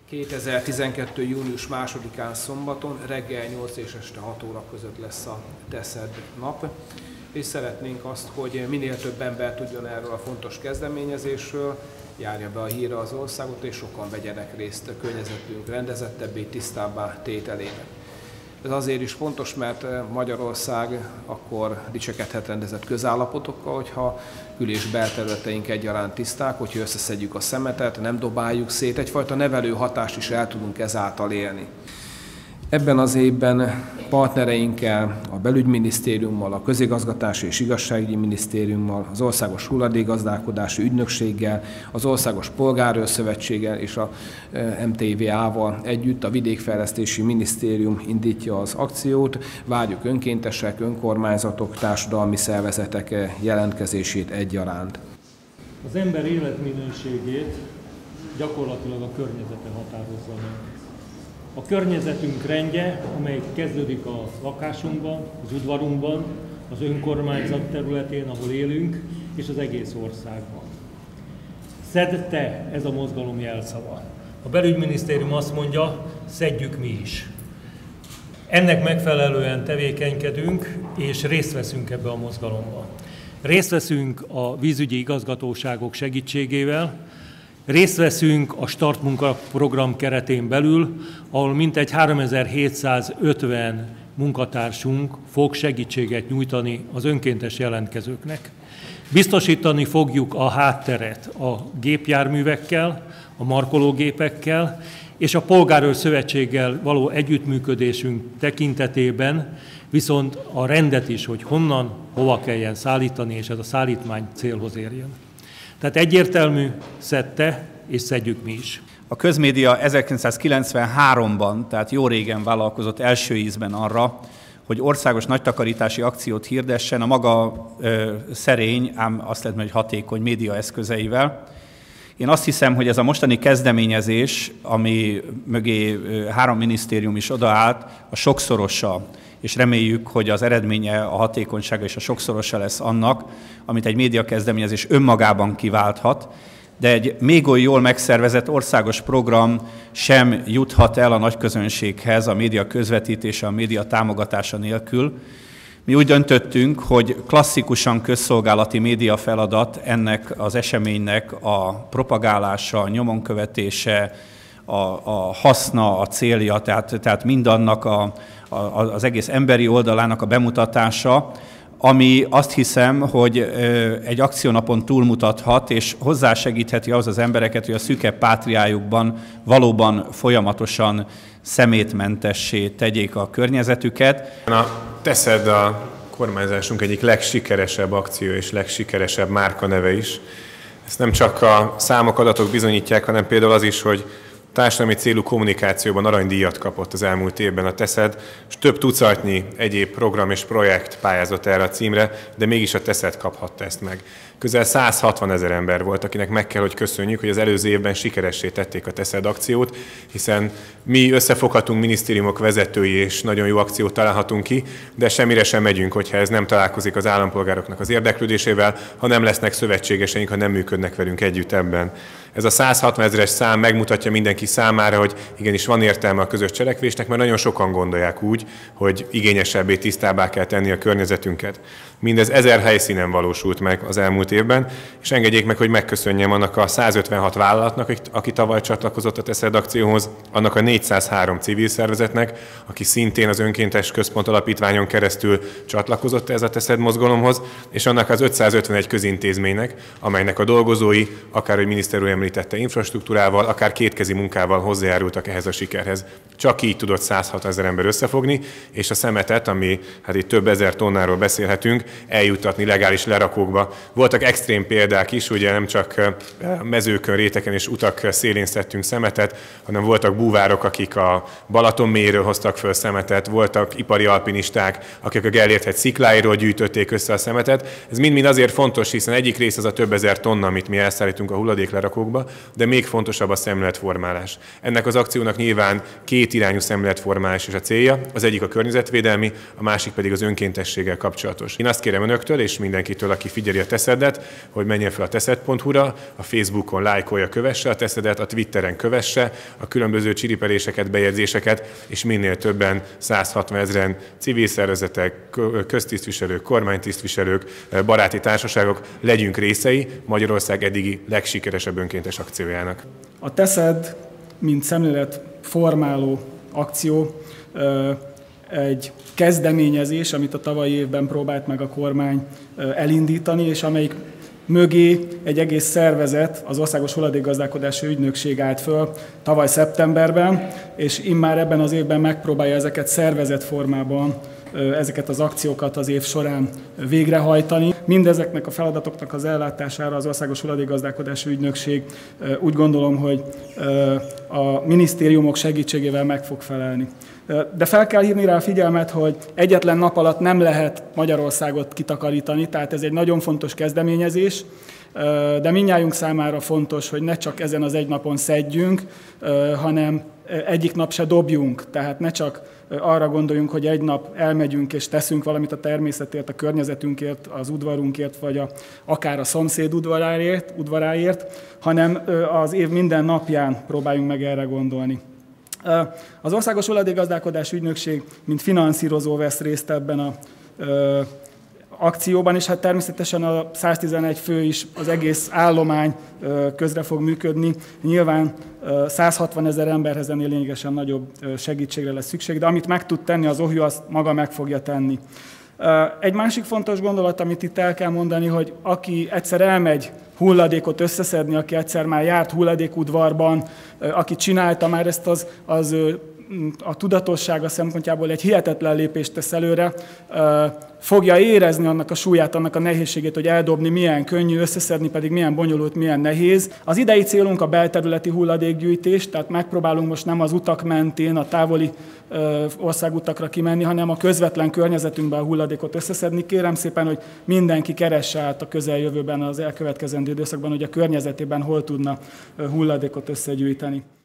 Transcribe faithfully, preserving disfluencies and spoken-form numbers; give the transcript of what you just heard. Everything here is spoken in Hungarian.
kétezer-tizenkettő. június másodikán szombaton reggel nyolc és este hat óra között lesz a Teszed nap, és szeretnénk azt, hogy minél több ember tudjon erről a fontos kezdeményezésről, járja be a hírre az országot, és sokan vegyenek részt a környezetünk rendezettebbé, tisztábbá tételében. Ez azért is fontos, mert Magyarország akkor dicsekedhet rendezett közállapotokkal, hogyha kül- és belterületeink egyaránt tiszták, hogyha összeszedjük a szemetet, nem dobáljuk szét, egyfajta nevelő hatást is el tudunk ezáltal élni. Ebben az évben partnereinkkel, a Belügyminisztériummal, a Közigazgatási és Igazságügyi Minisztériummal, az Országos Hulladékgazdálkodási Ügynökséggel, az Országos Polgárőrszövetséggel és a em té vé á-val együtt a Vidékfejlesztési Minisztérium indítja az akciót. Várjuk önkéntesek, önkormányzatok, társadalmi szervezetek jelentkezését egyaránt. Az ember életminőségét gyakorlatilag a környezete határozza meg. A környezetünk rendje, amely kezdődik a lakásunkban, az udvarunkban, az önkormányzat területén, ahol élünk, és az egész országban. Szedd te, ez a mozgalom jelszava. A Belügyminisztérium azt mondja, szedjük mi is. Ennek megfelelően tevékenykedünk, és részt veszünk ebbe a mozgalomba. Részt veszünk a vízügyi igazgatóságok segítségével, részt veszünk a Start munkaprogram keretén belül, ahol mintegy háromezer-hétszázötven munkatársunk fog segítséget nyújtani az önkéntes jelentkezőknek. Biztosítani fogjuk a hátteret a gépjárművekkel, a markológépekkel és a Polgárőrszövetséggel való együttműködésünk tekintetében, viszont a rendet is, hogy honnan, hova kelljen szállítani, és ez a szállítmány célhoz érjen. Tehát egyértelmű, szedd te, és szedjük mi is. A közmédia ezerkilencszázkilencvenháromban, tehát jó régen vállalkozott első ízben arra, hogy országos nagytakarítási akciót hirdessen a maga ö, szerény, ám azt lehet, hogy hatékony média eszközeivel. Én azt hiszem, hogy ez a mostani kezdeményezés, ami mögé három minisztérium is odaállt, a sokszorosa, és reméljük, hogy az eredménye, a hatékonysága és a sokszorosa lesz annak, amit egy médiakezdeményezés önmagában kiválthat, de egy még oly jól megszervezett országos program sem juthat el a nagyközönséghez a média közvetítése, a média támogatása nélkül. Mi úgy döntöttünk, hogy klasszikusan közszolgálati média feladat ennek az eseménynek a propagálása, a nyomonkövetése, a, a haszna, a célja, tehát, tehát mindannak a, a, az egész emberi oldalának a bemutatása, ami azt hiszem, hogy egy akciónapon túlmutathat, és hozzásegítheti ahhoz az embereket, hogy a szűkebb pátriájukban valóban folyamatosan szemétmentessé tegyék a környezetüket. A Teszed a kormányzásunk egyik legsikeresebb akció és legsikeresebb márkaneve is. Ezt nem csak a számok, adatok bizonyítják, hanem például az is, hogy társadalmi célú kommunikációban aranydíjat kapott az elmúlt évben a Teszed, és több tucatnyi egyéb program és projekt pályázott erre a címre, de mégis a Teszed kaphatta ezt meg. Közel száz hatvan ezer ember volt, akinek meg kell, hogy köszönjük, hogy az előző évben sikeressé tették a Teszed akciót, hiszen mi összefoghatunk minisztériumok vezetői, és nagyon jó akciót találhatunk ki, de semmire sem megyünk, hogyha ez nem találkozik az állampolgároknak az érdeklődésével, ha nem lesznek szövetségeseink, ha nem működnek velünk együtt ebben. Ez a száz hatvan ezeres szám megmutatja mindenki számára, hogy igenis van értelme a közös cselekvésnek, mert nagyon sokan gondolják úgy, hogy igényesebbé, tisztábbá kell tenni a környezetünket. Mindez ezer helyszínen valósult meg az elmúlt évben, és engedjék meg, hogy megköszönjem annak a százötvenhat vállalatnak, aki tavaly csatlakozott a Teszed akcióhoz, annak a négyszázhárom civil szervezetnek, aki szintén az Önkéntes Központ Alapítványon keresztül csatlakozott ez a Teszed mozgalomhoz, és annak az ötszázötvenegy közintézménynek, amelynek a dolgozói, akár hogy miniszter úr említette, infrastruktúrával, akár kétkezi munkával hozzájárultak ehhez a sikerhez. Csak így tudott száz hatvan ezer ember összefogni, és a szemetet, ami hát itt több ezer tonnáról beszélhetünk, eljuttatni legális lerakókba. Voltak extrém példák is, ugye nem csak mezőkön, réteken és utak szélén szedtünk szemetet, hanem voltak búvárok, akik a Balaton mélyéről hoztak föl szemetet, voltak ipari alpinisták, akik a Gellért-hegy szikláiról gyűjtötték össze a szemetet. Ez mind-mind azért fontos, hiszen egyik rész az a több ezer tonna, amit mi elszállítunk a hulladéklerakókba, de még fontosabb a szemléletformálás. Ennek az akciónak nyilván két irányú szemléletformálás is a célja, az egyik a környezetvédelmi, a másik pedig az önkéntességgel kapcsolatos. Én azt kérem önöktől és mindenkitől, aki figyeli a Teszedet, teszedet, hogy menjen fel a teszed pont hu-ra, a Facebookon lájkolja, kövesse a teszedet, a Twitteren kövesse a különböző csiripeléseket, bejegyzéseket, és minél többen, száz hatvan ezren civil szervezetek, köztisztviselők, kormánytisztviselők, baráti társaságok legyünk részei Magyarország eddigi legsikeresebb önkéntes akciójának. A Teszed, mint szemléletformáló akció, egy kezdeményezés, amit a tavalyi évben próbált meg a kormány elindítani, és amelyik mögé egy egész szervezet, az Országos Hulladékgazdálkodási Ügynökség állt föl tavaly szeptemberben, és immár ebben az évben megpróbálja ezeket szervezett formában, ezeket az akciókat az év során végrehajtani. Mindezeknek a feladatoknak az ellátására az Országos Hulladékgazdálkodási Ügynökség úgy gondolom, hogy a minisztériumok segítségével meg fog felelni. De fel kell hívni rá a figyelmet, hogy egyetlen nap alatt nem lehet Magyarországot kitakarítani, tehát ez egy nagyon fontos kezdeményezés, de mindnyájunk számára fontos, hogy ne csak ezen az egy napon szedjünk, hanem egyik nap se dobjunk. Tehát ne csak arra gondoljunk, hogy egy nap elmegyünk és teszünk valamit a természetért, a környezetünkért, az udvarunkért, vagy a, akár a szomszéd udvaráért, udvaráért, hanem az év minden napján próbáljunk meg erre gondolni. Az Országos Hulladékgazdálkodási Ügynökség, mint finanszírozó vesz részt ebben az akcióban, és hát természetesen a száztizenegy fő is, az egész állomány közre fog működni. Nyilván száz hatvan ezer emberhez ennél lényegesen nagyobb segítségre lesz szükség, de amit meg tud tenni az o hú, azt maga meg fogja tenni. Egy másik fontos gondolat, amit itt el kell mondani, hogy aki egyszer elmegy hulladékot összeszedni, aki egyszer már járt hulladékudvarban, aki csinálta már ezt, az, az a tudatossága szempontjából egy hihetetlen lépést tesz előre, fogja érezni annak a súlyát, annak a nehézségét, hogy eldobni milyen könnyű, összeszedni pedig milyen bonyolult, milyen nehéz. Az idei célunk a belterületi hulladékgyűjtés, tehát megpróbálunk most nem az utak mentén, a távoli országutakra kimenni, hanem a közvetlen környezetünkben a hulladékot összeszedni. Kérem szépen, hogy mindenki keresse át a közeljövőben, az elkövetkezendő időszakban, hogy a környezetében hol tudna hulladékot összegyűjteni.